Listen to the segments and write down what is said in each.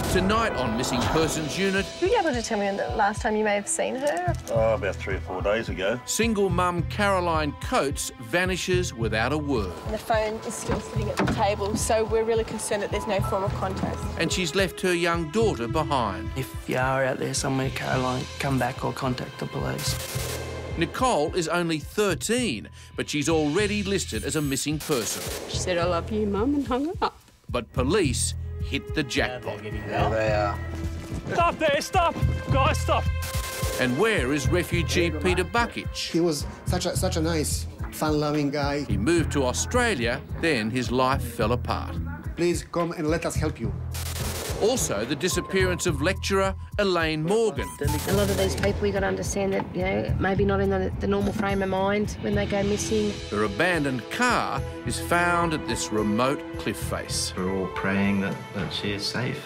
Tonight on Missing Persons Unit... Were you able to tell me when the last time you may have seen her? Oh, about 3 or 4 days ago. Single mum Caroline Coates vanishes without a word. And the phone is still sitting at the table, so we're really concerned that there's no form of contact. And she's left her young daughter behind. If you are out there somewhere, Caroline, come back or contact the police. Nicole is only 13, but she's already listed as a missing person. She said, "I love you, Mum," and hung up. But police hit the jackpot. There they are. Stop there, stop! Guys, stop! And where is refugee Peter Buckich? He was such a nice, fun-loving guy. He moved to Australia, then his life fell apart. Please come and let us help you. Also, the disappearance of lecturer Elaine Morgan. A lot of these people, you've got to understand that, you know, maybe not in the normal frame of mind when they go missing. Her abandoned car is found at this remote cliff face. We're all praying that she is safe.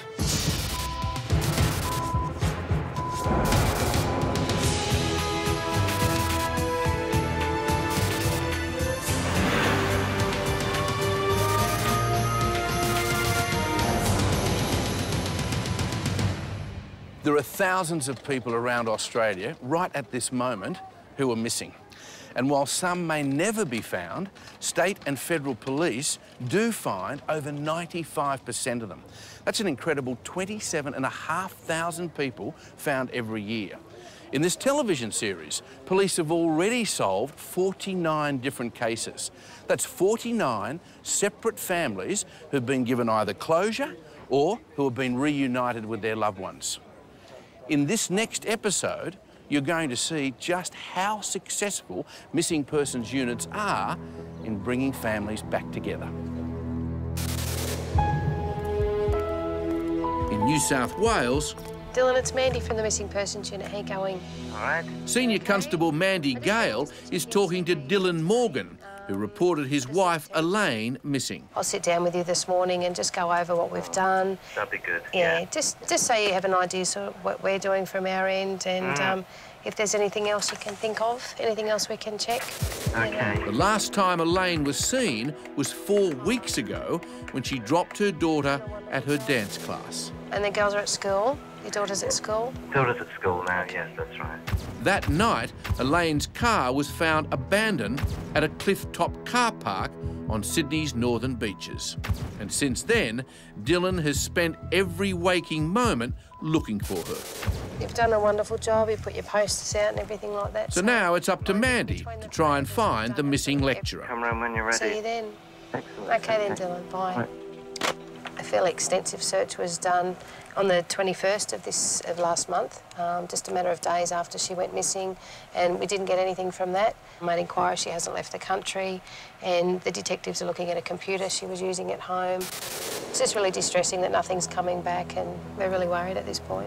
There are thousands of people around Australia right at this moment who are missing. And while some may never be found, state and federal police do find over 95% of them. That's an incredible 27,500 people found every year. In this television series, police have already solved 49 different cases. That's 49 separate families who've been given either closure or who have been reunited with their loved ones. In this next episode, you're going to see just how successful missing persons units are in bringing families back together. In New South Wales... Dylan, it's Mandy from the Missing Persons Unit. How you going? All right. Senior Constable Mandy Gale is talking to Dylan Morgan, who reported his wife Elaine missing. I'll sit down with you this morning and just go over what we've done. That'd be good. Yeah, just so you have an idea sort of what we're doing from our end and if there's anything else you can think of, anything else we can check. Okay. The last time Elaine was seen was 4 weeks ago when she dropped her daughter at her dance class. And the girls are at school? Your daughter's at school? Daughter's at school now, yes, that's right. That night, Elaine's car was found abandoned at a cliff-top car park on Sydney's northern beaches. And since then, Dylan has spent every waking moment looking for her. You've done a wonderful job. You've put your posters out and everything like that. So now it's up to Mandy to try and find the missing lecturer. Come round when you're ready. See you then. Excellent. OK then, Dylan. Bye. A fairly extensive search was done on the 21st of last month, just a matter of days after she went missing, and we didn't get anything from that. I made inquiry, she hasn't left the country, and the detectives are looking at a computer she was using at home. It's just really distressing that nothing's coming back, and we're really worried at this point.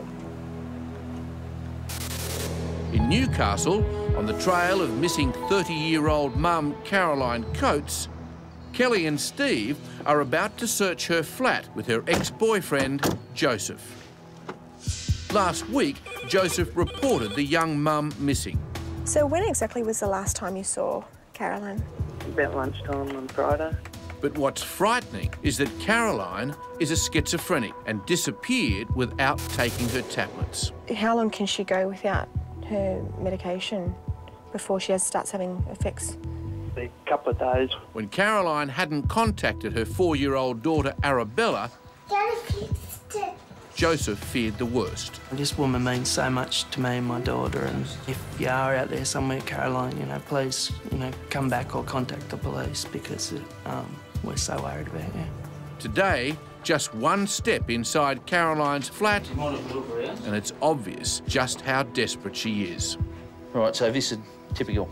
In Newcastle, on the trail of missing 30-year-old mum Caroline Coates, Kelly and Steve are about to search her flat with her ex-boyfriend, Joseph. Last week, Joseph reported the young mum missing. So when exactly was the last time you saw Caroline? About lunchtime on Friday. But what's frightening is that Caroline is a schizophrenic and disappeared without taking her tablets. How long can she go without her medication before she starts having effects? A couple of days. When Caroline hadn't contacted her 4-year-old daughter Arabella, Joseph feared the worst. This woman means so much to me and my daughter, and if you are out there somewhere, Caroline, you know, please, you know, come back or contact the police because we're so worried about you. Today, just one step inside Caroline's flat, and it's obvious just how desperate she is. Right, so this is typical.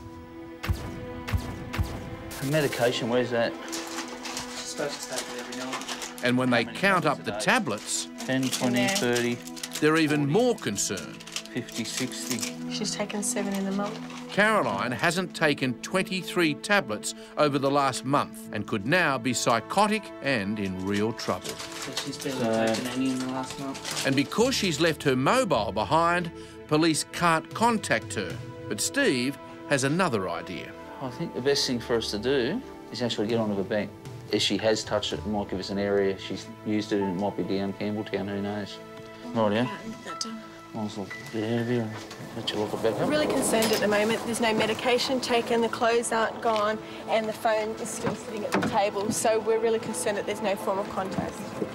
Medication, where's that? She's supposed to take it every night. And when they count up the tablets, 10, 20, 30, they're even more concerned. 50, 60. She's taken 7 in a month. Caroline hasn't taken 23 tablets over the last month and could now be psychotic and in real trouble. So she's barely taken any in the last month. And because she's left her mobile behind, police can't contact her. But Steve has another idea. I think the best thing for us to do is actually get onto the bank If she has touched it, it might give us an area. She's used it and it might be down Campbelltown, who knows? Right, yeah? Nice little bit heavier and let you look a bit. We're really concerned at the moment. There's no medication taken, the clothes aren't gone, and the phone is still sitting at the table. So we're really concerned that there's no form of contact.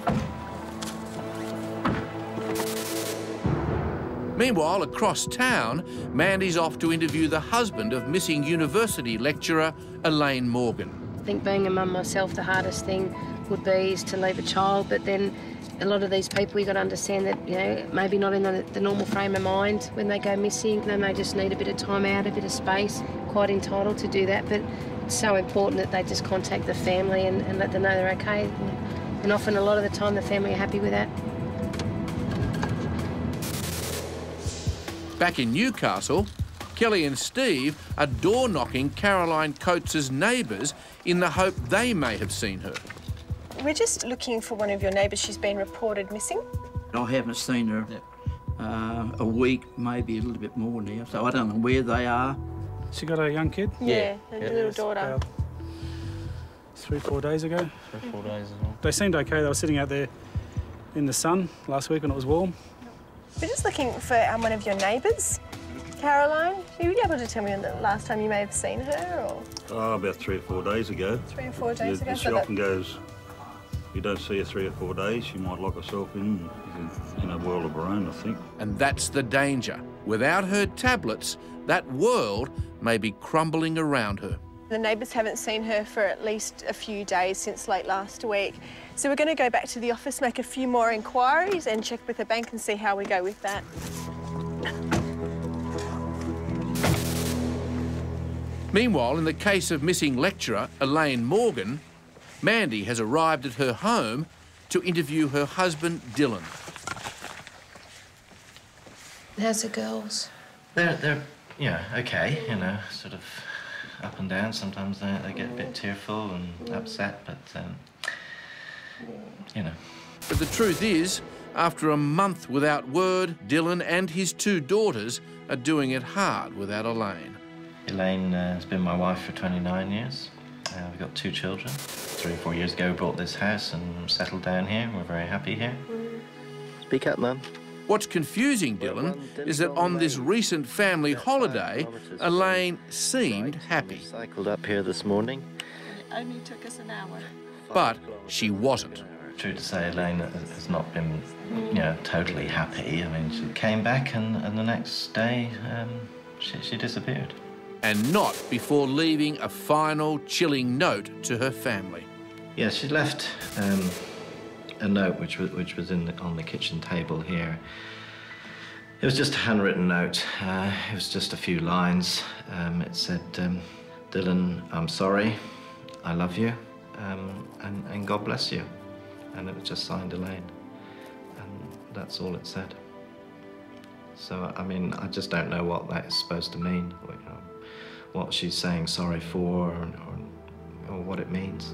Meanwhile, across town, Mandy's off to interview the husband of missing university lecturer Elaine Morgan. I think being a mum myself, the hardest thing would be is to leave a child, but then a lot of these people, you've got to understand that, you know, maybe not in the normal frame of mind when they go missing. They may just need a bit of time out, a bit of space, quite entitled to do that, but it's so important that they just contact the family and let them know they're okay. And often, a lot of the time, the family are happy with that. Back in Newcastle, Kelly and Steve are door-knocking Caroline Coates' neighbours in the hope they may have seen her. We're just looking for one of your neighbours. She's been reported missing. I haven't seen her a week, maybe a little bit more now, so I don't know where they are. She got a young kid? Yeah, a little daughter. 3 or 4 days ago. 3 or 4 days as well. They seemed okay. They were sitting out there in the sun last week when it was warm. We're just looking for one of your neighbours, Caroline. Are you able to tell me the last time you may have seen her? Or? Oh, about 3 or 4 days ago. 3 or 4 days ago? She often goes, you don't see her 3 or 4 days, she might lock herself in a world of her own, I think. And that's the danger. Without her tablets, that world may be crumbling around her. The neighbours haven't seen her for at least a few days since late last week. So we're going to go back to the office, make a few more inquiries and check with the bank and see how we go with that. Meanwhile, in the case of missing lecturer Elaine Morgan, Mandy has arrived at her home to interview her husband, Dylan. How's the girls? They're okay, you know, sort of up and down. Sometimes they get a bit tearful and upset, but, you know. But the truth is, after a month without word, Dylan and his 2 daughters are doing it hard without Elaine. Elaine has been my wife for 29 years. We've got 2 children. 3 or 4 years ago, we bought this house and settled down here. We're very happy here. Speak up, Mum. What's confusing Dylan is that on this recent family holiday, Elaine seemed happy. Cycled up here this morning. It only took us an hour. But she wasn't. True to say, Elaine has not been, you know, totally happy. I mean, she came back and the next day, she disappeared. And not before leaving a final chilling note to her family. Yeah, she left a note which was on the kitchen table here. It was just a handwritten note. It was just a few lines. It said, Dylan, I'm sorry, I love you, and God bless you. And it was just signed Elaine. And that's all it said. So, I mean, I just don't know what that is supposed to mean. You know, what she's saying sorry for, or what it means.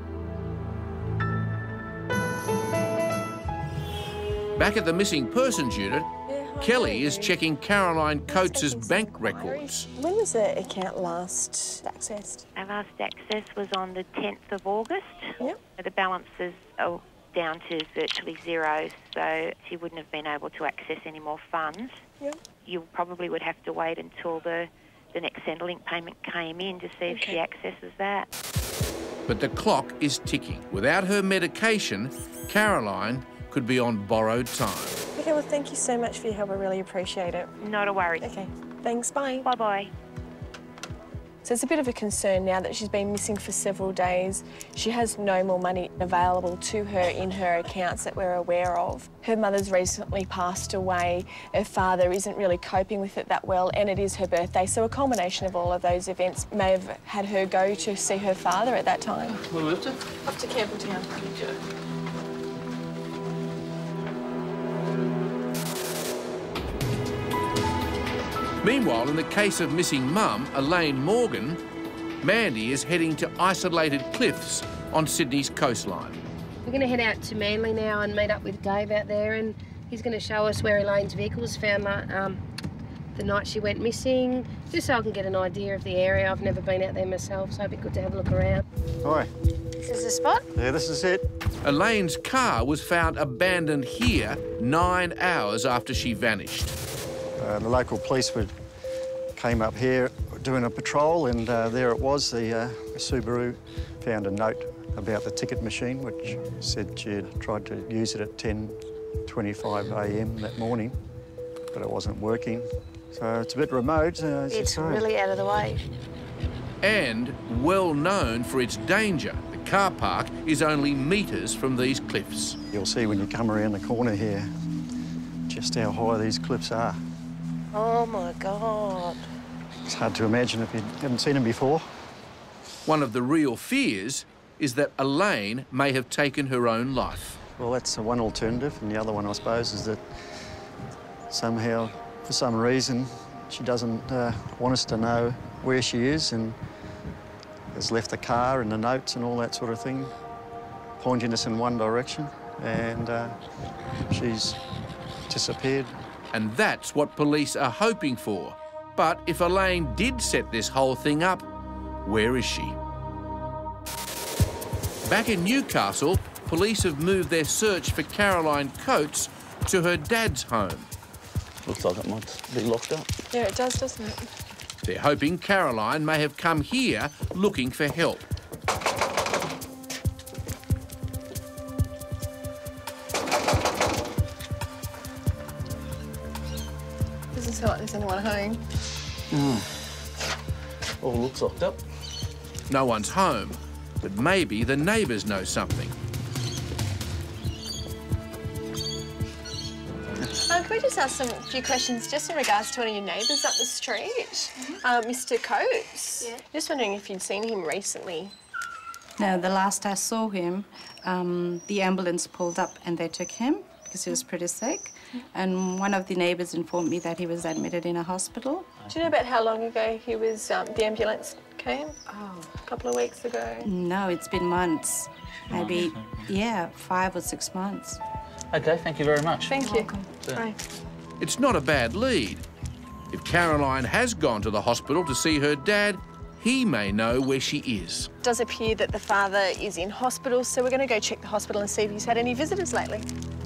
Back at the missing persons unit, Kelly is checking Caroline Coates' bank records. When was the account last accessed? Our last access was on the 10th of August. Yep. The balances are down to virtually zero, so she wouldn't have been able to access any more funds. Yep. You probably would have to wait until the next Centrelink payment came in to see if she accesses that. But the clock is ticking. Without her medication, Caroline could be on borrowed time. Okay, well, thank you so much for your help. I really appreciate it. Not a worry. Okay, thanks, bye. Bye-bye. So it's a bit of a concern now that she's been missing for several days. She has no more money available to her in her accounts that we're aware of. Her mother's recently passed away. Her father isn't really coping with it that well, and it is her birthday, so a culmination of all of those events may have had her go to see her father at that time. Where we up to? Up to Campbelltown. Okay. Meanwhile, in the case of missing mum, Elaine Morgan, Mandy is heading to isolated cliffs on Sydney's coastline. We're going to head out to Manly now and meet up with Dave out there, and he's going to show us where Elaine's vehicle was found the night she went missing, just so I can get an idea of the area. I've never been out there myself, so it'd be good to have a look around. Hi. This is the spot? Yeah, this is it. Elaine's car was found abandoned here 9 hours after she vanished. The local police came up here doing a patrol, and there it was. The Subaru found a note about the ticket machine, which said she had tried to use it at 10:25 a.m. that morning, but it wasn't working. So it's a bit remote. It's really out of the way. And well known for its danger. The car park is only metres from these cliffs. You'll see when you come around the corner here just how high these cliffs are. Oh, my God. It's hard to imagine if you haven't seen them before. One of the real fears is that Elaine may have taken her own life. Well, that's one alternative, and the other one, I suppose, is that somehow, for some reason, she doesn't want us to know where she is and has left the car and the notes and all that sort of thing, pointing us in one direction, and she's disappeared. And that's what police are hoping for. But if Elaine did set this whole thing up, where is she? Back in Newcastle, police have moved their search for Caroline Coates to her dad's home. Looks like it might be locked up. Yeah, it does, doesn't it? They're hoping Caroline may have come here looking for help. Doesn't sound like there's anyone home. All looks locked up. No one's home, but maybe the neighbours know something. Can we just ask a few questions just in regards to one of your neighbours up the street, Mr. Coates? Yeah. Just wondering if you'd seen him recently. No, the last I saw him, the ambulance pulled up and they took him because he was pretty sick. And one of the neighbours informed me that he was admitted in a hospital. Do you know about how long ago he was, the ambulance came? Oh, a couple of weeks ago. No, it's been months. Maybe, yeah, 5 or 6 months. OK, thank you very much. Thank you. Bye. It's not a bad lead. If Caroline has gone to the hospital to see her dad, he may know where she is. It does appear that the father is in hospital, so we're going to go check the hospital and see if he's had any visitors lately.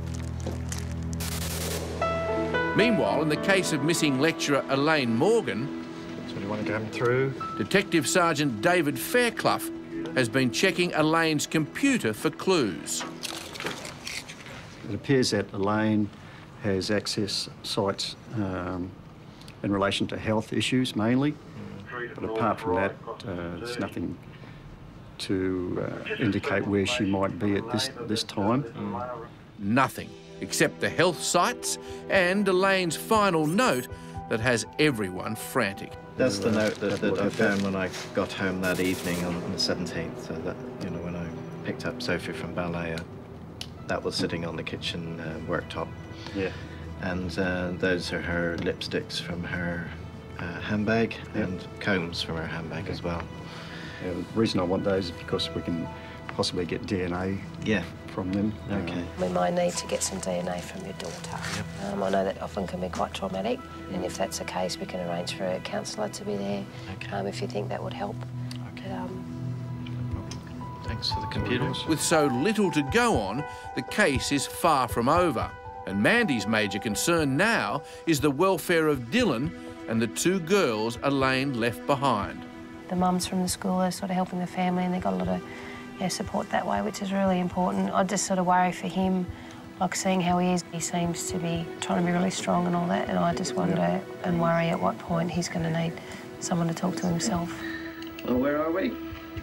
Meanwhile, in the case of missing lecturer Elaine Morgan, so do you want to come through? Detective Sergeant David Fairclough has been checking Elaine's computer for clues. It appears that Elaine has accessed sites in relation to health issues mainly, but apart from that, there's nothing to indicate where she might be at this time. Nothing, except the health sites and Elaine's final note that has everyone frantic. That's the note that I found when I got home that evening on the 17th, so that, you know, when I picked up Sophie from ballet, that was sitting on the kitchen worktop. Yeah. And those are her lipsticks from her handbag and combs from her handbag as well. Yeah, the reason I want those is because we can possibly get DNA from them. Okay. We might need to get some DNA from your daughter. Yep. I know that often can be quite traumatic, and if that's the case, we can arrange for a counsellor to be there if you think that would help. Okay. Thanks for the computers. With so little to go on, the case is far from over. And Mandy's major concern now is the welfare of Dylan and the 2 girls Elaine left behind. The mums from the school are sort of helping the family, and they've got a lot of support that way, which is really important. I just sort of worry for him, like seeing how he is. He seems to be trying to be really strong and all that, and I just wonder and worry at what point he's going to need someone to talk to himself. Well, where are we?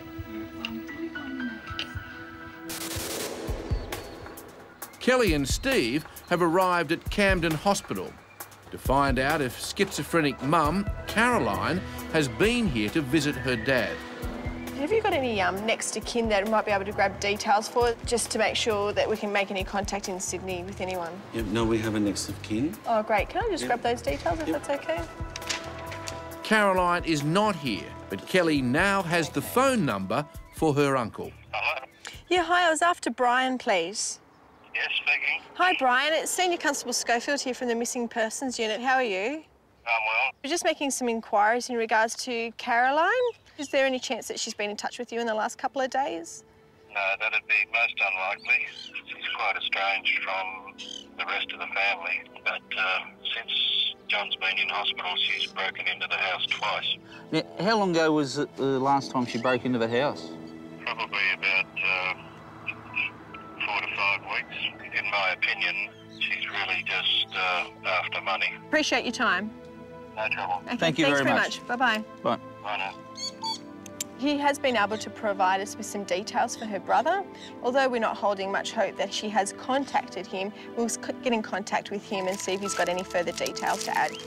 Kelly and Steve have arrived at Camden Hospital to find out if schizophrenic mum, Caroline, has been here to visit her dad. Have you got any next of kin that might be able to grab details for, just to make sure that we can make any contact in Sydney with anyone? Yep, no, we have a next of kin. Oh, great. Can I just grab those details if that's OK? Caroline is not here, but Kelly now has the phone number for her uncle. Hello? Yeah, hi, I was after Brian, please. Yes, speaking. Hi, Brian. It's Senior Constable Schofield here from the Missing Persons Unit. How are you? I'm well. We're just making some inquiries in regards to Caroline. Is there any chance that she's been in touch with you in the last couple of days? No, that'd be most unlikely. She's quite estranged from the rest of the family, but since John's been in hospital, she's broken into the house twice. Now, how long ago was it the last time she broke into the house? Probably about 4 to 5 weeks. In my opinion, she's really just after money. Appreciate your time. No trouble. Okay, Thank you thanks very much. Bye-bye. Bye. Bye now. He has been able to provide us with some details for her brother. Although we're not holding much hope that she has contacted him, we'll get in contact with him and see if he's got any further details to add.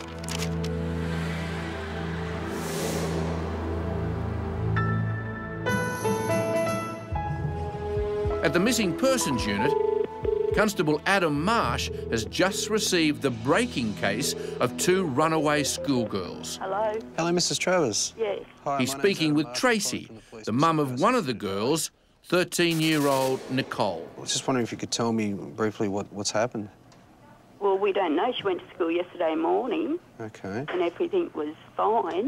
At the Missing Persons Unit, Constable Adam Marsh has just received the breaking case of 2 runaway schoolgirls. Hello? Hello, Mrs. Travers. Yes. Hi, He's speaking with Tracy, the mum of one of the girls, 13-year-old Nicole. I was just wondering if you could tell me briefly what's happened. Well, we don't know. She went to school yesterday morning Okay. and everything was fine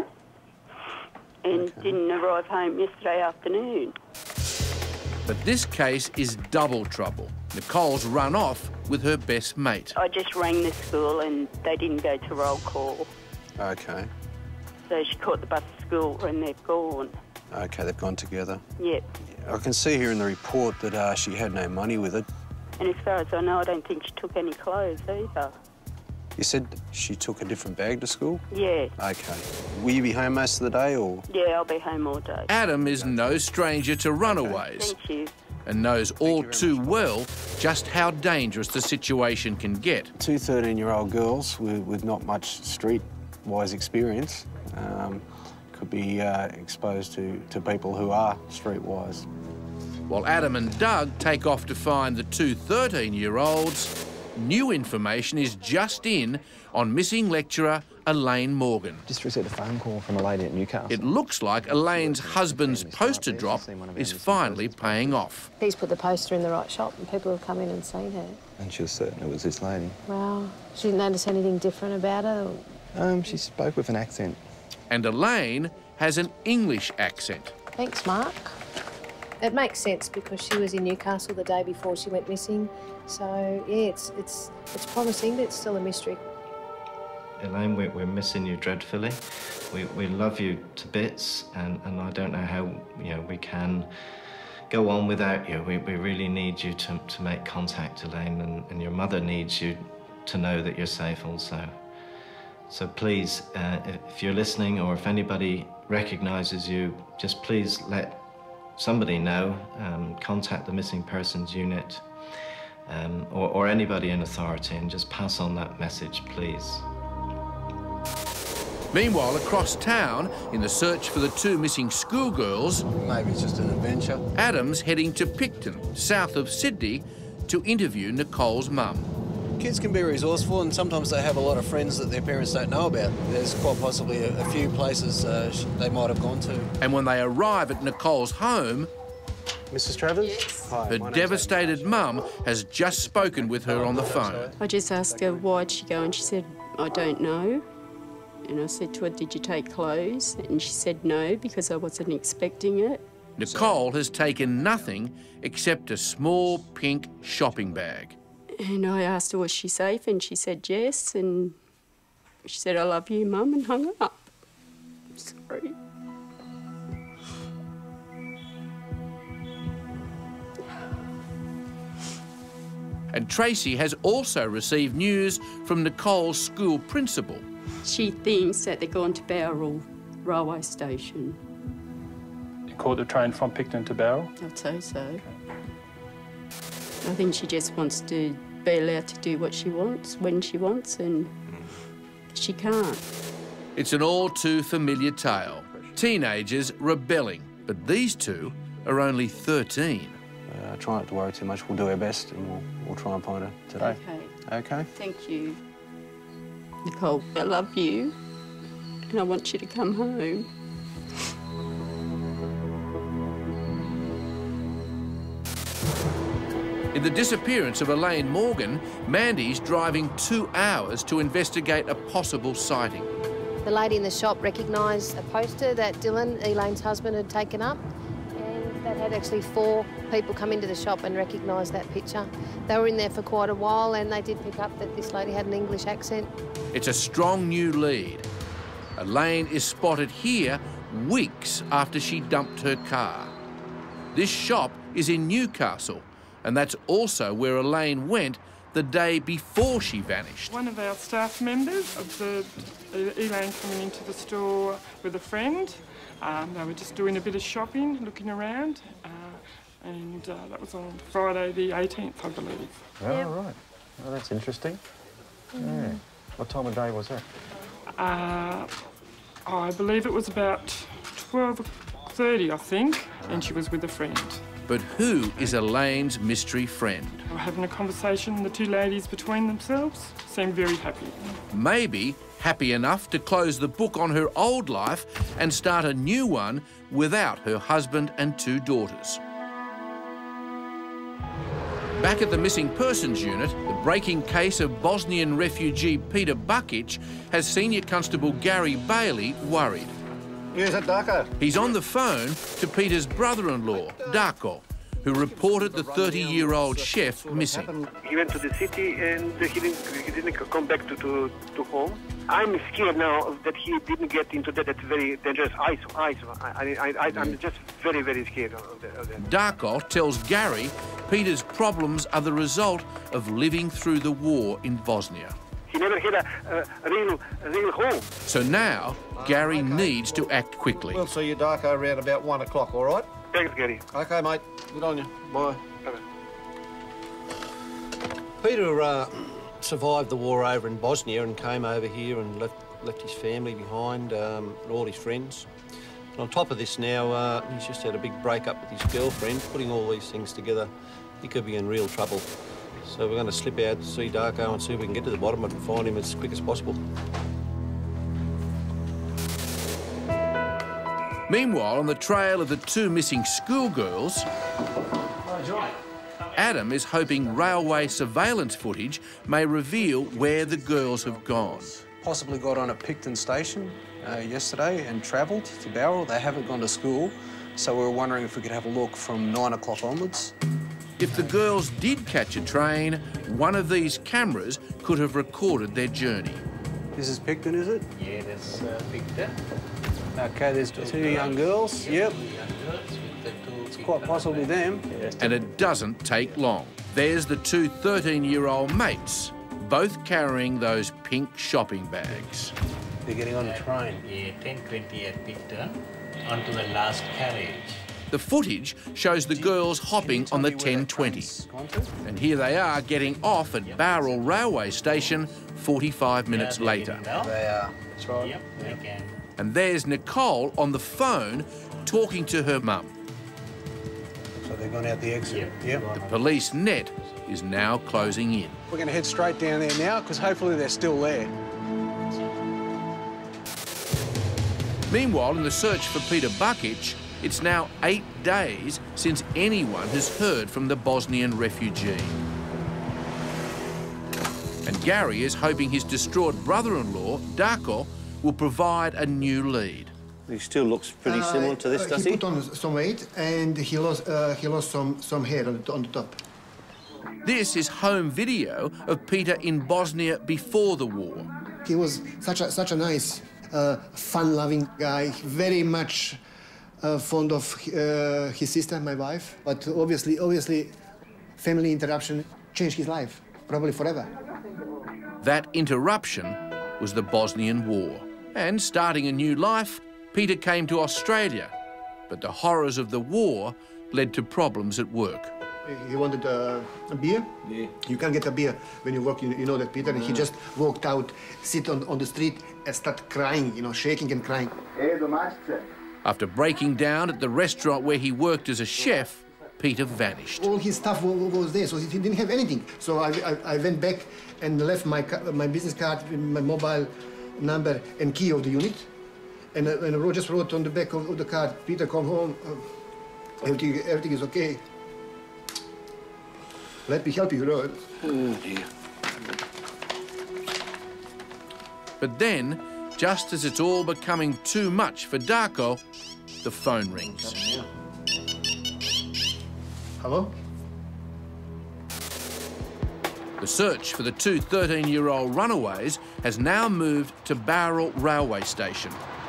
and didn't arrive home yesterday afternoon. But this case is double trouble. Nicole's run off with her best mate. I just rang the school and they didn't go to roll call. Okay. So she caught the bus to school and they've gone. Okay, they've gone together. Yep. I can see here in the report that she had no money with it. And as far as I know, I don't think she took any clothes either. You said she took a different bag to school? Yeah. Okay. Will you be home most of the day, or...? Yeah, I'll be home all day. Adam is no stranger to runaways Thank you. and knows all too well just how dangerous the situation can get. 2 13-year-old girls with not much street-wise experience could be exposed to people who are streetwise. While Adam and Doug take off to find the 2 13-year-olds, new information is just in on missing lecturer Elaine Morgan. Just received a phone call from a lady at Newcastle. It looks like Elaine's husband's poster drop is finally paying off. He's put the poster in the right shop and people have come in and seen her. And she was certain it was this lady. Wow. She didn't notice anything different about her? She spoke with an accent. And Elaine has an English accent. Thanks, Mark. It makes sense because she was in Newcastle the day before she went missing. So, yeah, it's promising, but it's still a mystery. Elaine, we're missing you dreadfully. We love you to bits, and I don't know how we can go on without you. We really need you to make contact, Elaine, and your mother needs you to know that you're safe also. So please, if you're listening or if anybody recognises you, just please let somebody know. Contact the Missing Persons Unit or anybody in authority, and just pass on that message, please. Meanwhile, across town, in the search for the 2 missing schoolgirls... Maybe it's just an adventure. Adam's heading to Picton, south of Sydney, to interview Nicole's mum. Kids can be resourceful, and sometimes they have a lot of friends that their parents don't know about. There's quite possibly a few places they might have gone to. And when they arrive at Nicole's home... Mrs. Travers? Yes. Hi, her devastated mum has just spoken with her on the phone. I just asked her why'd she go, and she said, I don't know. And I said to her, did you take clothes? And she said no, because I wasn't expecting it. Nicole has taken nothing except a small pink shopping bag. And I asked her, was she safe? And she said yes. And she said, I love you, Mum, and hung up. Sorry. And Tracy has also received news from Nicole's school principal. She thinks that they're going to Bowral railway station. You caught the train from Picton to Bowral? I'd say so. I think she just wants to be allowed to do what she wants, when she wants, and she can't. It's an all too familiar tale. Teenagers rebelling, but these 2 are only 13. Try not to worry too much. We'll do our best, and we'll try and find her today. Okay. Okay? Thank you. Nicole, I love you, and I want you to come home. In the disappearance of Elaine Morgan, Mandy's driving 2 hours to investigate a possible sighting. The lady in the shop recognised a poster that Dylan, Elaine's husband, had taken up, and that had actually 4 people come into the shop and recognise that picture. They were in there for quite a while and they did pick up that this lady had an English accent. It's a strong new lead. Elaine is spotted here weeks after she dumped her car. This shop is in Newcastle, and that's also where Elaine went the day before she vanished. One of our staff members observed Elaine coming into the store with a friend. They were just doing a bit of shopping, looking around, and that was on Friday the 18th, I believe. Oh, right. Oh, that's interesting. Yeah. What time of day was that? I believe it was about 12:30, I think, and she was with a friend. But who is Elaine's mystery friend? They were having a conversation, the 2 ladies between themselves, seemed very happy. Maybe happy enough to close the book on her old life and start a new one without her husband and 2 daughters. Back at the Missing Persons Unit, the breaking case of Bosnian refugee Peter Bukic has Senior Constable Gary Bailey worried. Yes, that Darko? He's on the phone to Peter's brother-in-law, Darko, who reported the 30-year-old chef missing. He went to the city and he didn't come back to home. I'm scared now that he didn't get into that very dangerous ice. I'm just very, very scared of that. Darko tells Gary Peter's problems are the result of living through the war in Bosnia. He never had a real home. So now, Gary needs to act quickly. We'll see you, Darko, around about 1 o'clock, all right? Thanks, Gary. OK, mate. Good on you. Bye. Peter survived the war over in Bosnia and came over here and left his family behind, and all his friends. And on top of this now, he's just had a big break-up with his girlfriend. Putting all these things together, he could be in real trouble. So we're going to slip out to see Darko and see if we can get to the bottom of it and find him as quick as possible. Meanwhile, on the trail of the 2 missing schoolgirls, Adam is hoping railway surveillance footage may reveal where the girls have gone. Possibly got on at Picton Station yesterday and travelled to Bowral. They haven't gone to school, so we were wondering if we could have a look from 9 o'clock onwards. If the girls did catch a train, one of these cameras could have recorded their journey. This is Picton, is it? Yeah, that's Picton. OK, there's 2 young girls. Yep. It's quite possibly them. And it doesn't take long. There's the 2 13-year-old mates, both carrying those pink shopping bags. They're getting on the train. Yeah, 10:20 at Picton, onto the last carriage. The footage shows the girls hopping on the 10:20. And here they are getting off at Bowral Railway Station 45 minutes later. They are. That's right. Yep, they can. And there's Nicole on the phone talking to her mum. So they've gone out the exit. Yep. The police net is now closing in. We're going to head straight down there now because hopefully they're still there. Meanwhile, in the search for Peter Bukic, it's now 8 days since anyone has heard from the Bosnian refugee. And Gary is hoping his distraught brother-in-law, Darko, will provide a new lead. He still looks pretty similar to this, does he? He put on some weight and he lost some hair on the top. This is home video of Peter in Bosnia before the war. He was such a nice, fun-loving guy, very much fond of his sister, my wife. But obviously, family interruption changed his life, probably forever. That interruption was the Bosnian War. And starting a new life, Peter came to Australia. But the horrors of the war led to problems at work. He wanted a beer. Yeah. You can't get a beer when you work, you know that, Peter. And he just walked out, sit on the street and start crying, you know, shaking and crying. After breaking down at the restaurant where he worked as a chef, Peter vanished. All his stuff was there, so he didn't have anything. So I went back and left my business card, my mobile number and key of the unit. And I just wrote on the back of the card, Peter, come home. Everything is okay. Let me help you, Lord. Oh, dear. But then, just as it's all becoming too much for Darko, the phone rings. Hello? The search for the two 13-year-old runaways has now moved to Bowral Railway Station.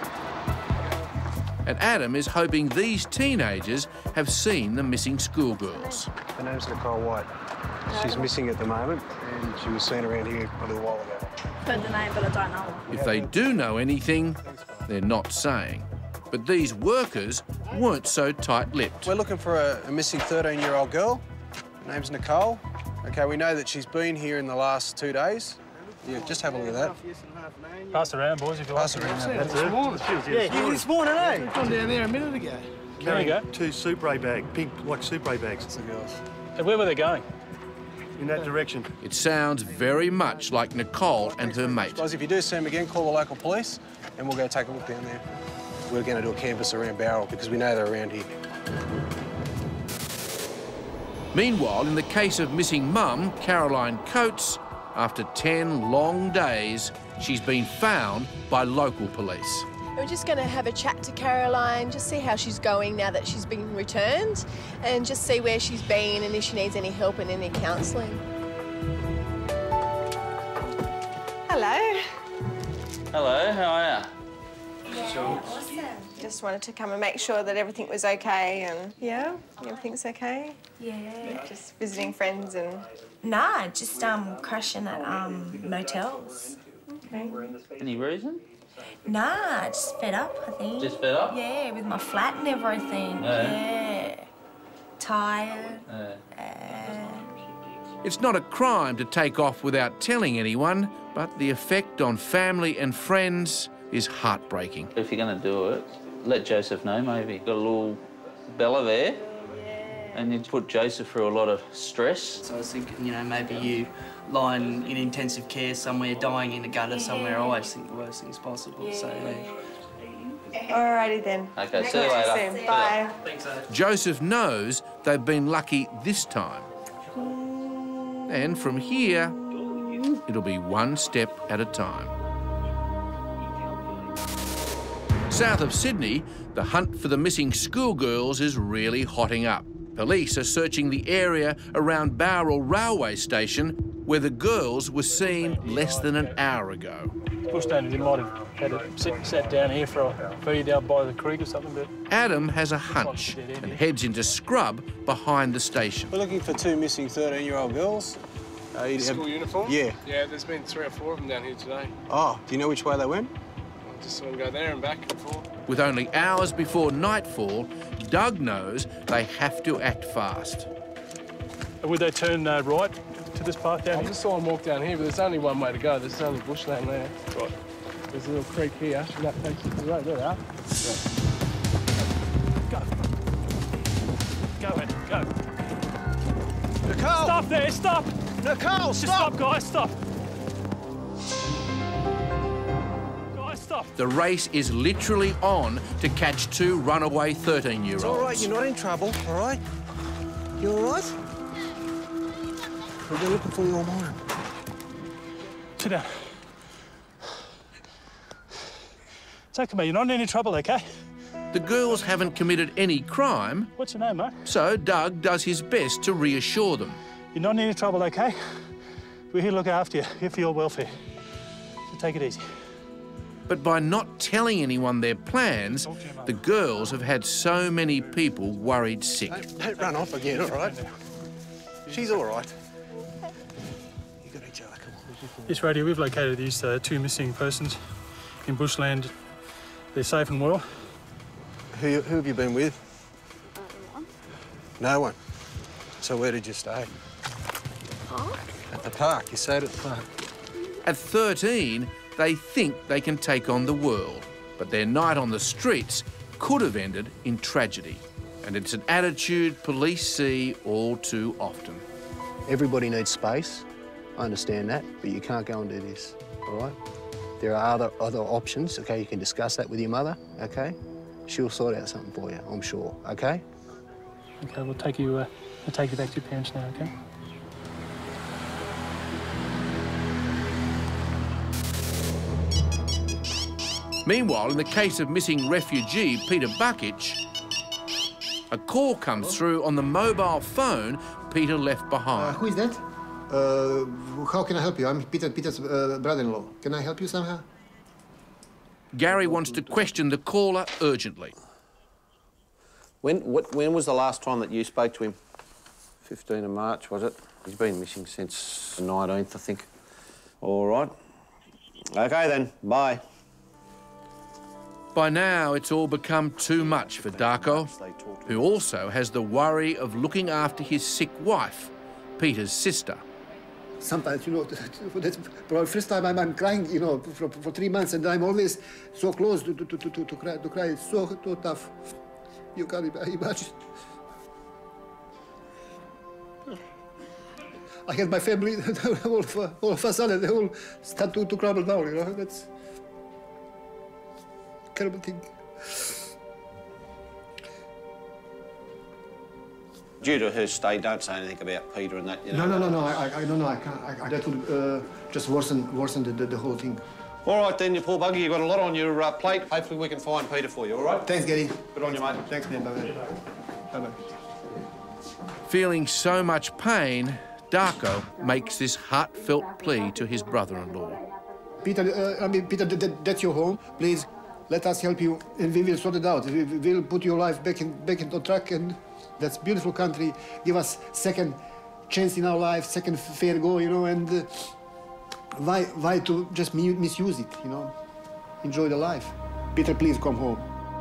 And Adam is hoping these teenagers have seen the missing schoolgirls. Her name's Nicole White. She's missing at the moment, and she was seen around here a little while ago. Heard the name, but I don't know her. If they do know anything, they're not saying. But these workers weren't so tight-lipped. We're looking for a missing 13-year-old girl. Her name's Nicole. OK, we know that she's been here in the last 2 days. Yeah, just have a look at that. Pass it around, boys, if you like. Pass it around. That's it. Yeah, this morning, eh? We've gone down there a minute ago. There you go. 2 Supre bags, pink, like Supre bags. That's the girls. And where were they going? In that direction. It sounds very much like Nicole and her mate. Guys, if you do see them again, call the local police and we'll go take a look down there. We're going to do a canvass around Bowral because we know they're around here. Meanwhile, in the case of missing mum, Caroline Coates, after 10 long days, she's been found by local police. We're just going to have a chat to Caroline, just see how she's going now that she's been returned, and just see where she's been and if she needs any help and any counselling. Hello. Hello, how are you? Yeah, awesome. Just wanted to come and make sure that everything was okay and, yeah, everything's okay? Yeah. Just visiting friends and... Nah, just crashing at motels. Okay. Any reason? Nah, just fed up, I think. Just fed up? Yeah, with my flat and everything. Yeah. Tired. It's not a crime to take off without telling anyone, but the effect on family and friends is heartbreaking. If you're going to do it, let Joseph know maybe. Got a little Bella there, and you put Joseph through a lot of stress. So I was thinking, you know, maybe you lying in intensive care somewhere, dying in a gutter somewhere. I always think the worst things possible, so... Alrighty then. Okay, see you later. Soon. Bye. Thanks, Joseph knows they've been lucky this time. And from here, it'll be one step at a time. South of Sydney, the hunt for the missing schoolgirls is really hotting up. Police are searching the area around Bowral Railway Station where the girls were seen less than an hour ago. Bushlanders, you might have had it sat down here for a feed out by the creek or something, but... Adam has a hunch and heads into scrub behind the station. We're looking for 2 missing 13-year-old girls. School uniform? Yeah. Yeah, there's been 3 or 4 of them down here today. Oh, do you know which way they went? I just saw them go there and back and forth. With only hours before nightfall, Doug knows they have to act fast. Would they turn right to this path down here? I just saw them walk down here, but there's only one way to go. There's only bushland there. Right. There's a little creek here, and that takes you to the road. There they are. Go, Ed, go. Nicole! Stop there, stop! Nicole, Just stop! stop, guys, stop! Guys, stop! The race is literally on to catch 2 runaway 13-year-olds. It's all right, you're not in trouble, all right? You all right? We've been looking for you all morning. Sit down. It's okay, mate. You're not in any trouble, OK? The girls haven't committed any crime. What's your name, mate? So Doug does his best to reassure them. You're not in any trouble, OK? We're here to look after you, here for your welfare. So take it easy. But by not telling anyone their plans, the girls have had so many people worried sick. Don't run off again, all right? She's all right. You got each other, come on. Yes, Radio, we've located these 2 missing persons in bushland. They're safe and well. Who have you been with? No one. So where did you stay? Park. At the park. You stayed at the park. At 13, they think they can take on the world, but their night on the streets could have ended in tragedy. And it's an attitude police see all too often. Everybody needs space. I understand that, but you can't go and do this, all right? There are other options, OK? You can discuss that with your mother, OK? She'll sort out something for you, I'm sure, OK? OK, we'll take you back to your parents now, OK? Meanwhile, in the case of missing refugee Peter Bukic, A call comes through on the mobile phone Peter left behind. Who is that? How can I help you? I'm Peter's brother-in-law. Can I help you somehow? Gary wants to question the caller urgently. When was the last time that you spoke to him? 15th of March, was it? He's been missing since the 19th, I think. All right. OK, then. Bye. By now, it's all become too much for Darko, who also has the worry of looking after his sick wife, Peter's sister. Sometimes, you know, that's probably the first time I'm crying, you know, for 3 months, and I'm always so close to cry. It's so tough. You can't imagine. I had my family, all of a sudden, they all start to crumble down, you know. That's a terrible thing. Due to her state, don't say anything about Peter and that, you know. No. I don't know. I can't. That would just worsen the whole thing. All right, then, you poor bugger. You've got a lot on your plate. Hopefully we can find Peter for you, all right? Thanks, Gary. Good on you, mate. Thanks, man. Bye-bye. Bye-bye. Feeling so much pain, Darko makes this heartfelt plea to his brother-in-law. Peter, that's your home. Please, let us help you, and we will sort it out. We'll put your life back into track, and that's beautiful country. Give us second chance in our life, second fair go, you know, and why to just misuse it, you know? Enjoy the life. Peter, please come home.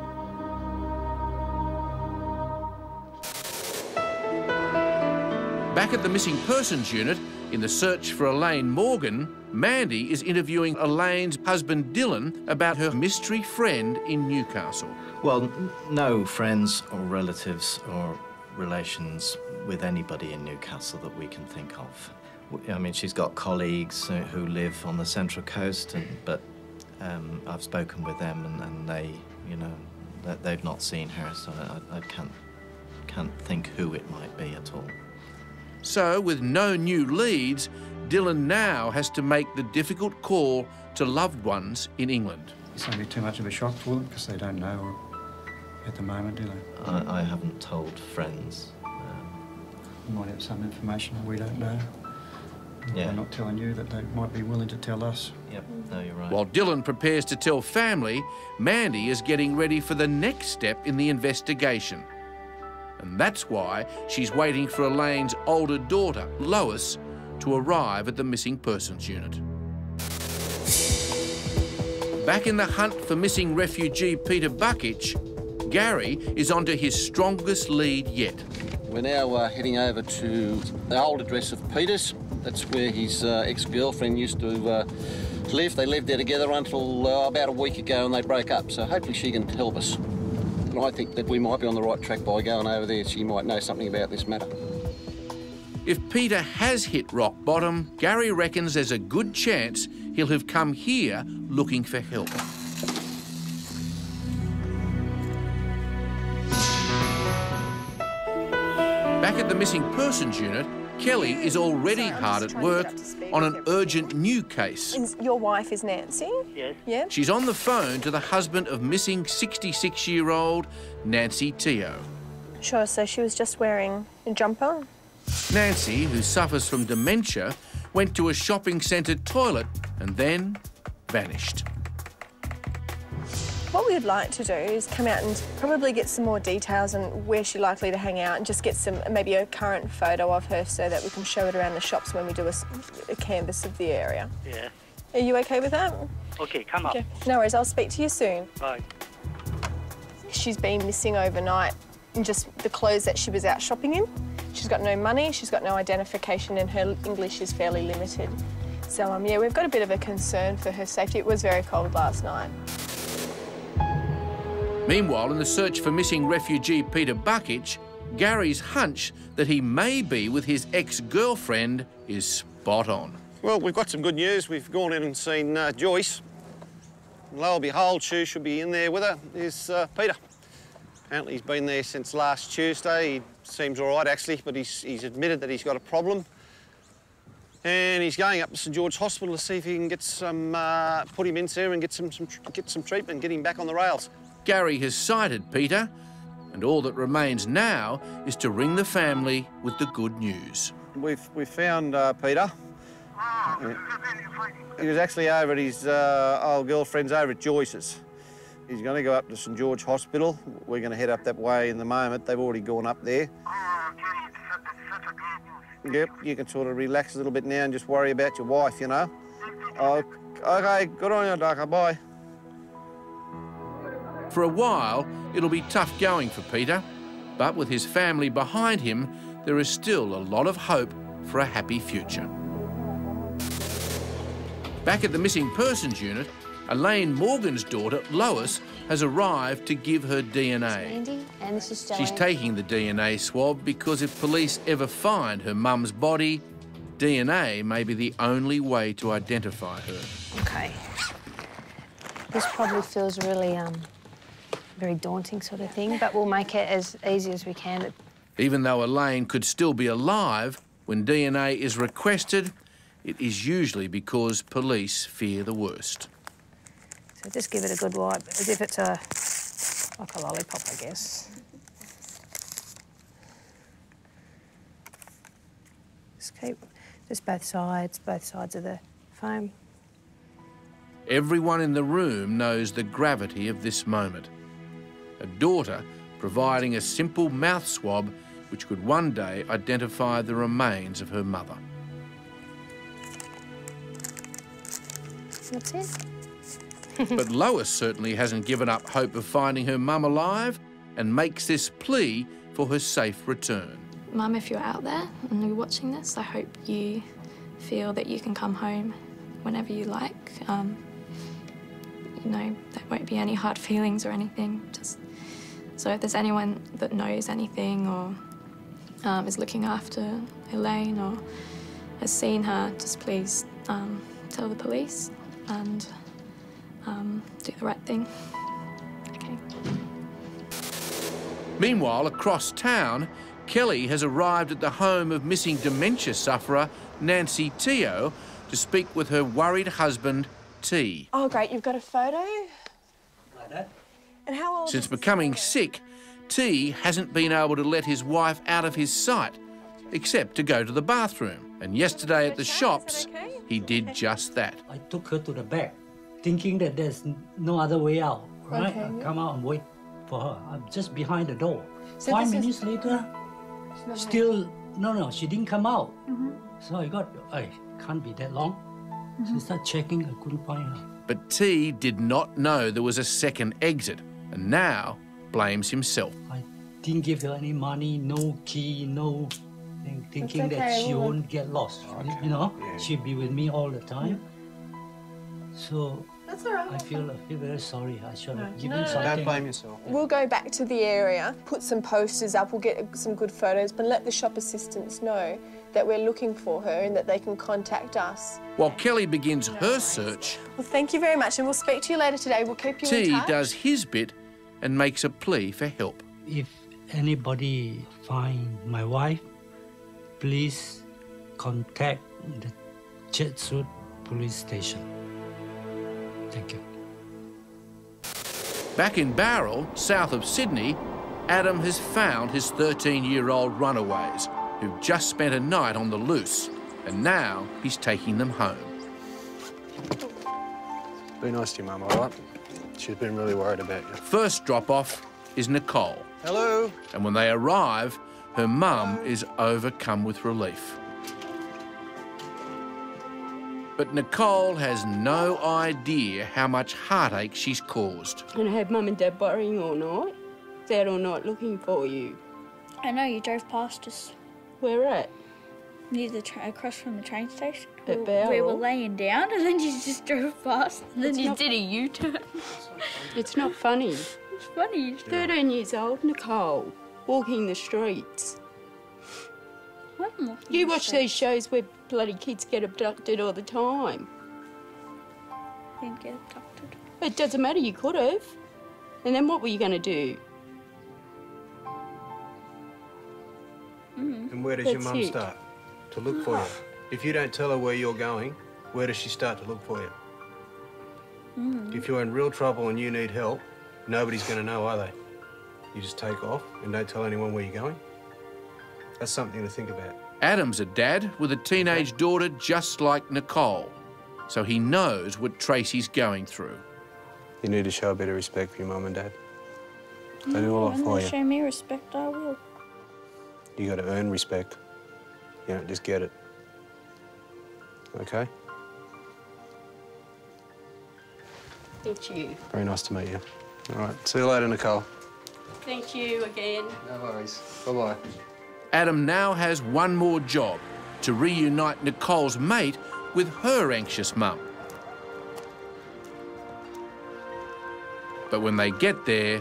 Back at the Missing Persons Unit, in the search for Elaine Morgan, Mandy is interviewing Elaine's husband Dylan about her mystery friend in Newcastle. Well, no friends or relatives or relations with anybody in Newcastle that we can think of. I mean, she's got colleagues who live on the Central Coast, but I've spoken with them and they, you know, they've not seen her, so I can't think who it might be at all. So, with no new leads, Dylan now has to make the difficult call to loved ones in England. It's going to be too much of a shock for them because they don't know at the moment, do they? I haven't told friends. You might have some information we don't know. Yeah. They're not telling you that they might be willing to tell us. Yep, no, you're right. While Dylan prepares to tell family, Mandy is getting ready for the next step in the investigation. And that's why she's waiting for Elaine's older daughter, Lois, to arrive at the Missing Persons Unit. Back in the hunt for missing refugee Peter Bukic, Gary is onto his strongest lead yet. We're now heading over to the old address of Peter's. That's where his ex-girlfriend used to live. They lived there together until about a week ago and they broke up, so hopefully she can help us. And I think that we might be on the right track by going over there. She might know something about this matter. If Peter has hit rock bottom, Gary reckons there's a good chance he'll have come here looking for help. Back at the Missing Persons Unit, Kelly is already hard at work on an urgent new case. Your wife is Nancy? Yes. Yeah? She's on the phone to the husband of missing 66-year-old Nancy Teo. Sure, so she was just wearing a jumper? Nancy, who suffers from dementia, went to a shopping centre toilet and then vanished. What we'd like to do is come out and probably get some more details on where she's likely to hang out and just get some, maybe a current photo of her so that we can show it around the shops when we do a canvass of the area. Yeah. Are you OK with that? Okay, come up. Okay. No worries, I'll speak to you soon. Bye. She's been missing overnight in just the clothes that she was out shopping in. She's got no money, she's got no identification, and her English is fairly limited. So, yeah, we've got a bit of a concern for her safety. It was very cold last night. Meanwhile, in the search for missing refugee Peter Bukic, Gary's hunch that he may be with his ex-girlfriend is spot on. Well, we've got some good news. We've gone in and seen Joyce. And lo and behold, she should be in there with her, is Peter. Apparently he's been there since last Tuesday. He seems all right, actually, but he's admitted that he's got a problem. And he's going up to St George Hospital to see if he can get some, put him in there and get some treatment, get him back on the rails. Gary has sighted Peter, And all that remains now is to ring the family with the good news. We've found Peter. He was actually over at his old girlfriend's over at Joyce's. He's going to go up to St George Hospital. We're going to head up that way in the moment. They've already gone up there. Yep, you can sort of relax a little bit now and just worry about your wife, you know. Oh, OK, good on you, Darker. Bye. For a while, it'll be tough going for Peter, but with his family behind him, there is still a lot of hope for a happy future. Back at the Missing Persons Unit, Elaine Morgan's daughter, Lois, has arrived to give her DNA. Andy, and this is She's taking the DNA swab because if police ever find her mum's body, DNA may be the only way to identify her. OK. This probably feels really, very daunting sort of thing, but we'll make it as easy as we can. Even though Elaine could still be alive, when DNA is requested, it is usually because police fear the worst. So just give it a good wipe, as if it's like a lollipop, I guess. Just keep, just both sides of the foam. Everyone in the room knows the gravity of this moment. A daughter providing a simple mouth swab which could one day identify the remains of her mother. That's it. But Lois certainly hasn't given up hope of finding her mum alive and makes this plea for her safe return. Mum, if you're out there and you're watching this, I hope you feel that you can come home whenever you like. You know, there won't be any hard feelings or anything. Just so if there's anyone that knows anything or is looking after Elaine or has seen her, just please tell the police and do the right thing. Okay. Meanwhile, across town, Kelly has arrived at the home of missing dementia sufferer Nancy Teo to speak with her worried husband, T. Oh, great, you've got a photo? Like that? And how old Since becoming sick, T hasn't been able to let his wife out of his sight, except to go to the bathroom. And yesterday at the shops, he did just that. I took her to the back, thinking that there's no other way out, right? Okay, I come out and wait for her. I'm just behind the door. So 5 this minutes later, still, no, she didn't come out. So I got, can't be that long. So I started checking, I couldn't find her. But T did not know there was a second exit, and now blames himself. I didn't give her any money, no key, no thing, thinking that she won't get lost. You know, she'd be with me all the time. So That's all right. I feel very sorry. I should have given something. Don't blame yourself. We'll go back to the area, put some posters up, we'll get some good photos, but let the shop assistants know that we're looking for her and that they can contact us. While Kelly begins her search, Well, thank you very much, and we'll speak to you later today. We'll keep you in T touch. does his bit and makes a plea for help. If anybody find my wife, please contact the Chatswood Police Station. Thank you. Back in Bowral, south of Sydney, Adam has found his 13-year-old runaways, who've just spent a night on the loose, and now he's taking them home. Be nice to your mum, all right? She's been really worried about you. First drop-off is Nicole. Hello. And when they arrive, her mum is overcome with relief. But Nicole has no idea how much heartache she's caused. And I had Mum and Dad worrying all night. Dad all night looking for you. I know, you drove past us. Where at? Near the across from the train station. At We Bowral? were laying down and then you just drove past and then It's you not- did a U-turn. It's not funny. It's funny. 13 years old, Nicole, walking the streets. You watch these shows where bloody kids get abducted all the time. Didn't get abducted. It doesn't matter, you could have. And then what were you going to do? And where does your That's mum it. start to look for you? If you don't tell her where you're going, where does she start to look for you? If you're in real trouble and you need help, nobody's going to know, are they? You just take off and don't tell anyone where you're going? That's something to think about. Adam's a dad with a teenage daughter just like Nicole, so he knows what Tracy's going through. You need to show a bit of respect for your mum and dad. They do a lot for When they you. show me respect, I will. You got to earn respect. You don't just get it. Okay? Thank you. Very nice to meet you. All right, see you later, Nicole. Thank you again. No worries. Bye-bye. Adam now has one more job, to reunite Nicole's mate with her anxious mum. But when they get there,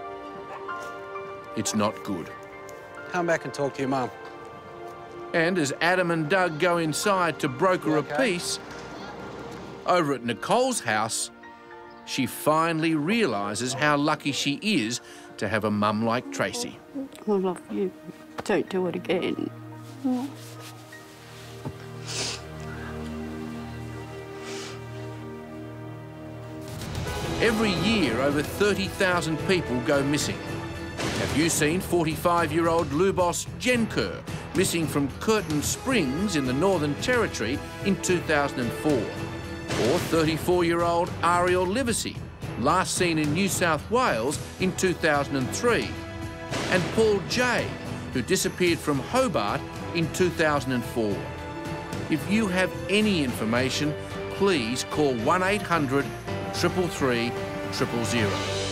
it's not good. Come back and talk to your mum. And as Adam and Doug go inside to broker a peace, over at Nicole's house, she finally realises how lucky she is to have a mum like Tracy. I love you. Don't do it again. Every year, over 30,000 people go missing. Have you seen 45-year-old Lubos Jenker missing from Curtin Springs in the Northern Territory in 2004? Or 34-year-old Ariel Livesey, last seen in New South Wales in 2003? And Paul J, who disappeared from Hobart in 2004. If you have any information, please call 1-800 333 000.